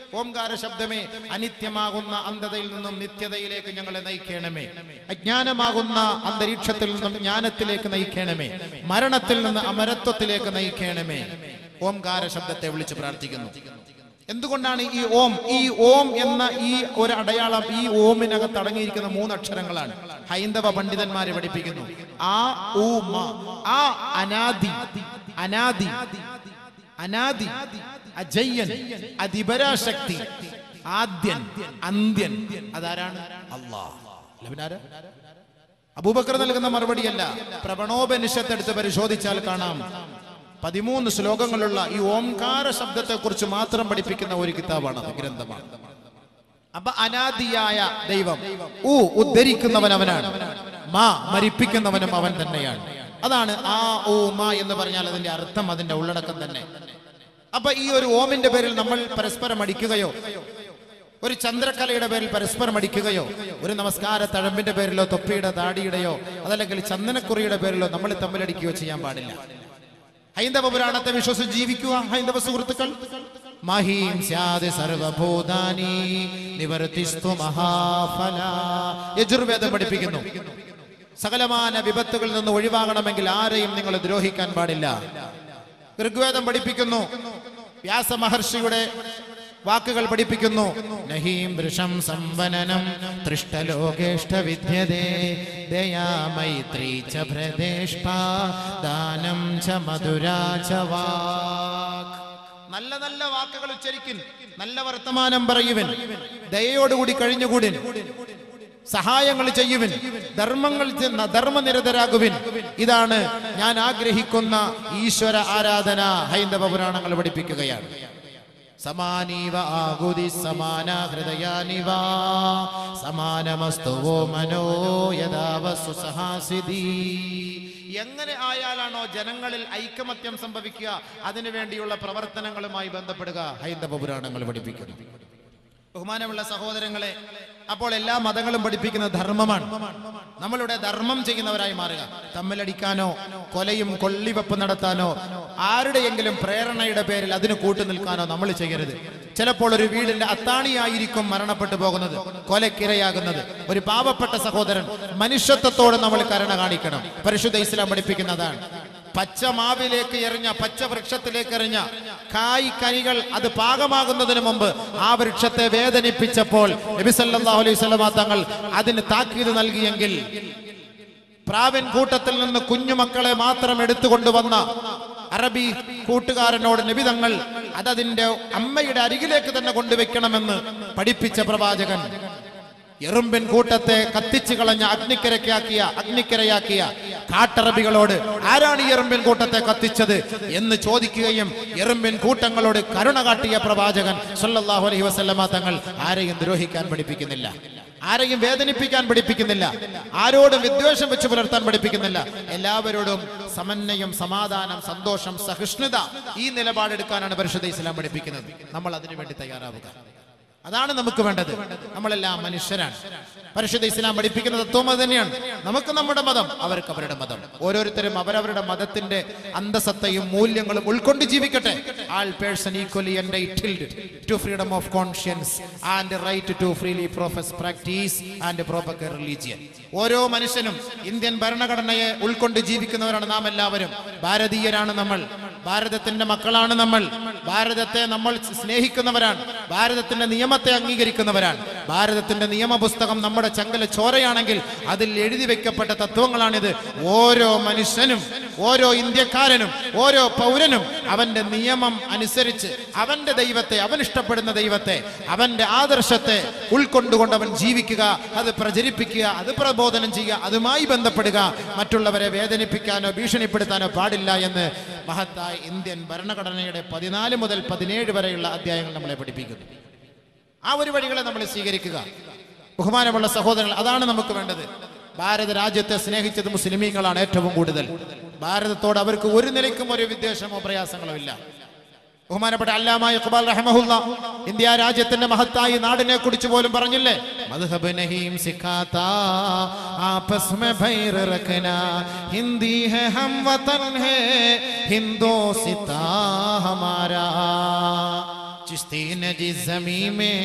ഓംകാര ശബ്ദമേ അനിത്യമാകുന്ന അന്ധതയിൽ നിന്നും നിത്യതയിലേക്ക് ഞങ്ങളെ നയിക്കണമേ. അജ്ഞാനമാകുന്ന അന്തരീക്ഷത്തിൽ നിന്നും ജ്ഞാനത്തിലേക്ക് നയിക്കണമേ. മരണത്തിൽ നിന്ന് അമരത്വത്തിലേക്ക് നയിക്കണമേ. ഓംകാര ശബ്ദത്തെ വിളിച്ച് പ്രാർത്ഥിക്കുന്നു. എന്തുകൊണ്ടാണ് ഈ ഓം എന്ന ഈ ഒരു അടയാളം ഈ ഓമിനകത്ത് അടങ്ങിയിരിക്കുന്ന 3 അക്ഷരങ്ങളാണ്. ഹൈന്ദവ പണ്ഡിതന്മാരെ പഠിപ്പിക്കുന്നു. ആ ഊ മ. ആ അനാദി, അനാദി, അനാദി, അജയ്യൻ, അതിപരാശക്തി, ആദ്യൻ, അന്ത്യൻ. അതാരാണ്? അല്ലാഹ്. അബൂബക്കർ നൽകുന്ന മറുപടിയല്ല. പ്രവണോപനിഷത്ത് എടുത്ത് പരിശോധിച്ചാൽ കാണാം 13 ശ്ലോകങ്ങളുള്ള ഈ ഓംകാര ശബ്ദത്തെ കുറിച്ച് മാത്രം പഠിപ്പിക്കുന്ന ഒരു കിതാബാണ്, ഗ്രന്ഥമാണ്. അപ്പൊ അനാദിയായ ദൈവം, ഉദ്ധരിക്കുന്നവൻ അവനാണ്, മാ മരിപ്പിക്കുന്നവനും അവൻ തന്നെയാണ്. അതാണ് ആ ഓ മാ എന്ന് പറഞ്ഞാൽ അതിന്റെ അർത്ഥം, അതിന്റെ ഉള്ളടക്കം തന്നെ. അപ്പൊ ഈ ഒരു ഓമിന്റെ പേരിൽ നമ്മൾ പരസ്പരം അടിക്കുകയോ, ഒരു ചന്ദ്രക്കലയുടെ പേരിൽ പരസ്പരം അടിക്കുകയോ, ഒരു നമസ്കാര തഴമ്പിന്റെ പേരിലോ, തൊപ്പിയുടെ താടിയുടെയോ, അതല്ലെങ്കിൽ ചന്ദനക്കുറിയുടെ പേരിലോ നമ്മൾ തമ്മിലടിക്കുകയോ ചെയ്യാൻ പാടില്ല. ഹൈന്ദവ പുരാണത്തെ വിശ്വസിച്ച് ജീവിക്കുക ഹൈന്ദവ സുഹൃത്തുക്കൾ. മഹീം സ്യാദ് സർവഭൂതാനി നിവർത്തിസ്തു മഹാഫല. യജുർവേദം പഠിപ്പിക്കുന്നു, സകലമാന വിപത്തുകളിൽ നിന്ന് ഒഴിവാകണമെങ്കിൽ ആരെയും നിങ്ങൾ ദ്രോഹിക്കാൻ പാടില്ല. ഋഗ്വേദം പഠിപ്പിക്കുന്നു, വ്യാസ മഹർഷിയുടെ വാക്കുകൾ പഠിപ്പിക്കുന്നു, നഹീം വൃഷം സംവനനം തൃഷ്ടലോകേഷ്ട വിദ്യതേ ദയാ മൈത്രീ ച ഭ്രദേഷ്പ ദാനം ച മധുരാ ച വാക്. നല്ല നല്ല വാക്കുകൾ ഉച്ചരിക്കിൻ, നല്ല വർത്തമാനം പറയുവിൻ, ദയയോടുകൂടി കഴിഞ്ഞുകൂടിൻ, സഹായങ്ങൾ ചെയ്യുവിൻ, ധർമ്മനിരതരാകുവിൻ. ഇതാണ് ഞാൻ ആഗ്രഹിക്കുന്ന ഈശ്വര ആരാധന. ഹൈന്ദവ പുരാണങ്ങൾ പഠിപ്പിക്കുകയാണ്. സമാനീവ ആകുതി സമാന ഹൃദയാനിവ സമാനമസ്തുവോ മനോ യഥാവസ്തു സഹാസിദി. എങ്ങനെ ആയാലാണോ ജനങ്ങളിൽ ഐകമത്യം സംഭവിക്കുക, അതിനു വേണ്ടിയുള്ള പ്രവർത്തനങ്ങളുമായി ബന്ധപ്പെടുക ഹൈന്ദവ പുരാണങ്ങൾ പഠിപ്പിക്കുന്നു. ബഹുമാനമുള്ള സഹോദരങ്ങളെ, അപ്പോൾ എല്ലാ മതങ്ങളും പഠിപ്പിക്കുന്ന ധർമ്മമാണ്. നമ്മളുടെ ധർമ്മം ചെയ്യുന്നവരായി മാറുക. തമ്മിലടിക്കാനോ കൊലയും കൊള്ളിവെപ്പ് നടത്താനോ ആരുടെയെങ്കിലും പ്രേരണയുടെ പേരിൽ അതിന് കൂട്ടുനിൽക്കാനോ നമ്മൾ ചെയ്യരുത്. ചിലപ്പോൾ ഒരു വീടിന്റെ അത്താണിയായിരിക്കും മരണപ്പെട്ടു പോകുന്നത്, കൊലക്കിരയാകുന്നത്. ഒരു പാവപ്പെട്ട സഹോദരൻ, മനുഷ്യത്വത്തോടെ നമ്മൾ കരുണ കാണിക്കണം. പരിശുദ്ധ ഇസ്ലാം പഠിപ്പിക്കുന്നതാണ്. പച്ച മാവിലേക്ക് എറിഞ്ഞ, പച്ച വൃക്ഷത്തിലേക്ക് എറിഞ്ഞ കനികൾ അത് പാകമാകുന്നതിന് മുമ്പ് ആ വൃക്ഷത്തെ വേദനിപ്പിച്ചപ്പോൾ നബി സല്ലല്ലാഹു അലൈഹി വസല്ലം തങ്ങൾ അതിന് താക്കീത് നൽകിയെങ്കിൽ, പ്രാവിൻ കൂട്ടത്തിൽ നിന്ന് കുഞ്ഞുമക്കളെ മാത്രം എടുത്തുകൊണ്ടുവന്ന അറബി കൂട്ടുകാരനോട് നബി തങ്ങൾ അതതിന്റെ അമ്മയുടെ അരികിലേക്ക് തന്നെ കൊണ്ടുവെക്കണമെന്ന് പഠിപ്പിച്ച പ്രവാചകൻ, എറുമ്പിൻ കൂട്ടത്തെ കത്തിച്ചു കളഞ്ഞ അഗ്നിക്കരയാക്കിയ കാട്ടറബികളോട് ആരാണ് ഈ എറുമ്പിൻ കൂട്ടത്തെ കത്തിച്ചത് എന്ന് ചോദിക്കുകയും എറുമ്പിൻ കൂട്ടങ്ങളോട് കരുണ കാട്ടിയ പ്രവാചകൻ സല്ലല്ലാഹു അലൈഹി വസല്ലമ തങ്ങൾ ആരെയും ദ്രോഹിക്കാൻ പഠിപ്പിക്കുന്നില്ല, ആരെയും വേദനിപ്പിക്കാൻ പഠിപ്പിക്കുന്നില്ല, ആരോടും വിദ്വേഷം വെച്ച് പുലർത്താൻ പഠിപ്പിക്കുന്നില്ല. എല്ലാവരോടും സമന്വയം, സമാധാനം, സന്തോഷം, സഹിഷ്ണുത, ഈ നിലപാടെടുക്കാനാണ് പരിശുദ്ധ ഇസ്ലാം പഠിപ്പിക്കുന്നത്. നമ്മൾ അതിനുവേണ്ടി തയ്യാറാവുക. അതാണ് നമുക്ക് വേണ്ടത്. നമ്മളെല്ലാം മനുഷ്യരാണ്. പരിശുദ്ധ ഇസ്ലാം പഠിപ്പിക്കുന്ന തത്വം അത് തന്നെയാണ്. നമുക്ക് നമ്മുടെ മതം, അവർക്ക് അവരുടെ മതം. ഓരോരുത്തരും അവരവരുടെ മതത്തിന്റെ അന്തസത്തയും മൂല്യങ്ങളും ഉൾക്കൊണ്ട് ജീവിക്കട്ടെ. All person equally entitled to freedom of conscience and right to freely profess, practice and propagate religion. ഓരോ മനുഷ്യനും ഇന്ത്യൻ ഭരണഘടനയെ ഉൾക്കൊണ്ട് ജീവിക്കുന്നവരാണ് നാം എല്ലാവരും. ഭാരതീയരാണ് നമ്മൾ, ഭാരതത്തിന്റെ മക്കളാണ് നമ്മൾ, ഭാരതത്തെ നമ്മൾ സ്നേഹിക്കുന്നവരാണ്, ഭാരതത്തിന്റെ നിയമത്തെ അംഗീകരിക്കുന്നവരാണ്. ഭാരതത്തിന്റെ നിയമപുസ്തകം നമ്മുടെ ചങ്കല ചോരയാണെങ്കിൽ അതിൽ എഴുതി വെക്കപ്പെട്ട തത്വങ്ങളാണിത്. ഓരോ മനുഷ്യനും, ഓരോ ഇന്ത്യക്കാരനും, ഓരോ പൗരനും അവന്റെ നിയമം അനുസരിച്ച് അവന്റെ ദൈവത്തെ, അവൻ ഇഷ്ടപ്പെടുന്ന ദൈവത്തെ, അവന്റെ ആദർശത്തെ ഉൾക്കൊണ്ടുകൊണ്ട് അവൻ ജീവിക്കുക, അത് പ്രചരിപ്പിക്കുക, അത് പ്രബോധനം ചെയ്യുക, അതുമായി ബന്ധപ്പെടുക. മറ്റുള്ളവരെ വേദനിപ്പിക്കാനോ ഭീഷണിപ്പെടുത്താനോ പാടില്ല എന്ന് മഹത്തായ ഇന്ത്യൻ ഭരണഘടനയുടെ 14 മുതൽ 17 വരെയുള്ള അധ്യായങ്ങൾ നമ്മളെ പഠിപ്പിക്കുന്നു. ആ ഒരു വഴികളെ നമ്മൾ സ്വീകരിക്കുക. ബഹുമാനമുള്ള സഹോദരങ്ങൾ, അതാണ് നമുക്ക് വേണ്ടത്. ഭാരത രാജ്യത്തെ സ്നേഹിച്ചത് മുസ്ലിമീങ്ങളാണ് ഏറ്റവും കൂടുതൽ. ഭാരതത്തോട് അവർക്ക് ഒരു നിലയ്ക്കും ഒരു വിദ്വേഷമോ പ്രയാസങ്ങളോ ഇല്ല. ബഹുമാനപ്പെട്ട അല്ലാമ ഇഖ്ബാൽ റഹ്മഹുല്ലാ ഇന്ത്യ രാജ്യത്തിന്റെ മഹത്തായ നാടിനെ കുറിച്ച് പോലും പറഞ്ഞില്ലേ, മദ്ഹബ് നഹീം സിഖാതാ ആപസ് മേ ഭൈർ റഖനാ ഹിന്ദി ഹൈ ഹം വതൻ ഹൈ ഹിന്ദോസിതാ ഹമാരാ. चिश्ती ने जिस ज़मीं में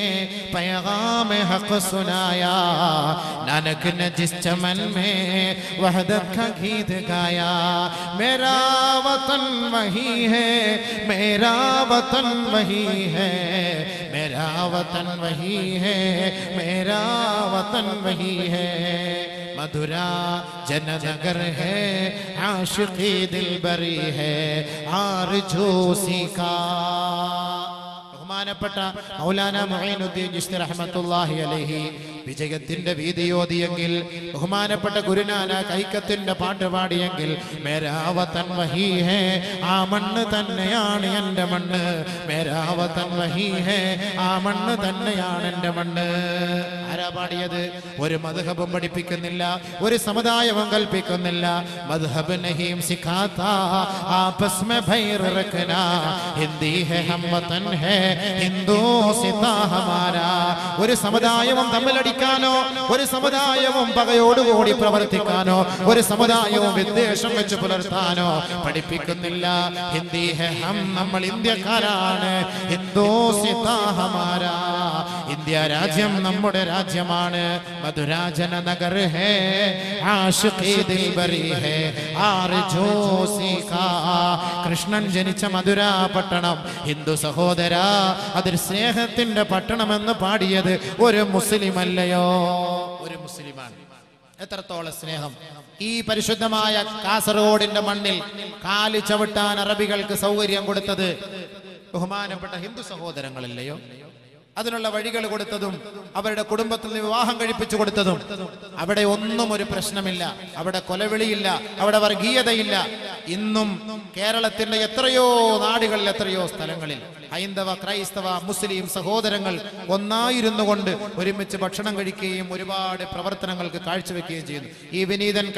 पैगाम हक सुनाया, नानक ने जिस चमन में वहदत का गीत गाया। मेरा वतन वही है, मेरा वतन वही है, मेरा वतन वही है, मेरा वतन वही है। मधुरा जननगर है, आशिक़ी दिलबरी है, आरज़ू सीका। ബഹുമാനപ്പെട്ട മൗലാന മുഈനുദ്ദീൻ ചിശ്തി റഹ്മത്തുള്ളാഹി അലൈഹി വിജയത്തിന്റെ വീതിയോതിയെങ്കിൽ, ബഹുമാനപ്പെട്ട ഗുരുനാനക് ഐക്യത്തിന്റെ പാട്ട് പാടിയെങ്കിൽ, മേരാ വതൻ വഹി ഹേ, ആ മണ്ണ് തന്നെയാണ് എൻ്റെ മണ്ണ്. മേരാ വതൻ വഹി ഹേ, ആ മണ്ണ് തന്നെയാണ് എൻ്റെ മണ്ണ്. ആരാ പാടിയത്? ഒരു മദ്ഹബും പഠിപ്പിക്കുന്നില്ല, ഒരു സമുദായവും കൽപ്പിക്കുന്നില്ല. മദ്ഹബ് നഹീം സിഖാതാ ആപസ് മേ ഭൈർ റഖനാ, ഹിന്ദി ഹേ ഹം വതൻ ഹേ, ഹിന്ദോസിതാ ഹമാരാ. ഒരു സമുദായവും തമ്മിലടിക്കാനോ, ഒരു സമുദായവും പകയോടുകൂടി പ്രവർത്തിക്കാനോ, ഒരു സമുദായവും വിദ്വേഷം വെച്ച് പുലർത്താനോ പഠിപ്പിക്കുന്നില്ല. ഹിന്ദി ഹേ ഹം, നമ്മൾ ഇന്ത്യക്കാരാണ്. ഹിന്ദോസിതാ ഹമാരാ, ഇന്ത്യ രാജ്യം നമ്മുടെ രാജ്യമാണ്. മധുരാ ജനനഗർ ഹേ, ആശിഖീ ദിൽബരി ഹേ, ആർജോ സീകാ. കൃഷ്ണൻ ജനിച്ച മധുരാ പട്ടണം, ഹിന്ദു സഹോദര, അതിൽ സ്നേഹത്തിന്റെ പട്ടണമെന്ന് പാടിയത് ഒരു മുസ്ലിം അല്ലയോ? ഒരു മുസ്ലിമാണ്. എത്രത്തോളം സ്നേഹം! ഈ പരിശുദ്ധമായ കാസർഗോഡിന്റെ മണ്ണിൽ കാല് ചവിട്ടാൻ അറബികൾക്ക് സൗകര്യം കൊടുത്തത് ബഹുമാനപ്പെട്ട ഹിന്ദു സഹോദരങ്ങളല്ലയോ? അതിനുള്ള വഴികൾ കൊടുത്തതും അവരുടെ കുടുംബത്തിൽ നിന്ന് വിവാഹം കഴിപ്പിച്ചു കൊടുത്തതും. അവിടെ ഒന്നും ഒരു പ്രശ്നമില്ല, അവിടെ കൊലവിളിയില്ല, അവിടെ വർഗീയതയില്ല. ഇന്നും കേരളത്തിന്റെ എത്രയോ നാടുകളിൽ, എത്രയോ സ്ഥലങ്ങളിൽ ഹൈന്ദവ, ക്രൈസ്തവ, മുസ്ലിം സഹോദരങ്ങൾ ഒന്നായിരുന്നു കൊണ്ട് ഒരുമിച്ച് ഭക്ഷണം കഴിക്കുകയും ഒരുപാട് പ്രവർത്തനങ്ങൾക്ക് കാഴ്ചവെക്കുകയും ചെയ്യുന്നു. ഈ വിനീതൻ